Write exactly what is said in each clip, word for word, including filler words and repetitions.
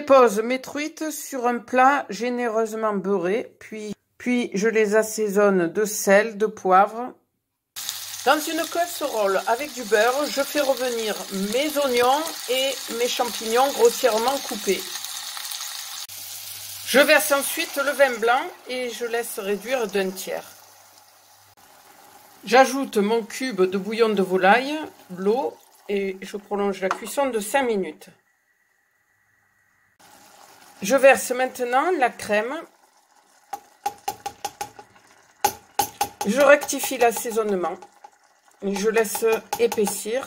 Je pose mes truites sur un plat généreusement beurré, puis, puis je les assaisonne de sel, de poivre. Dans une casserole avec du beurre, je fais revenir mes oignons et mes champignons grossièrement coupés. Je verse ensuite le vin blanc et je laisse réduire d'un tiers. J'ajoute mon cube de bouillon de volaille, l'eau et je prolonge la cuisson de cinq minutes. Je verse maintenant la crème. Je rectifie l'assaisonnement. Je laisse épaissir.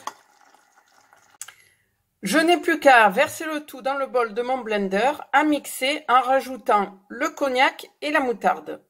Je n'ai plus qu'à verser le tout dans le bol de mon blender, à mixer en rajoutant le cognac et la moutarde.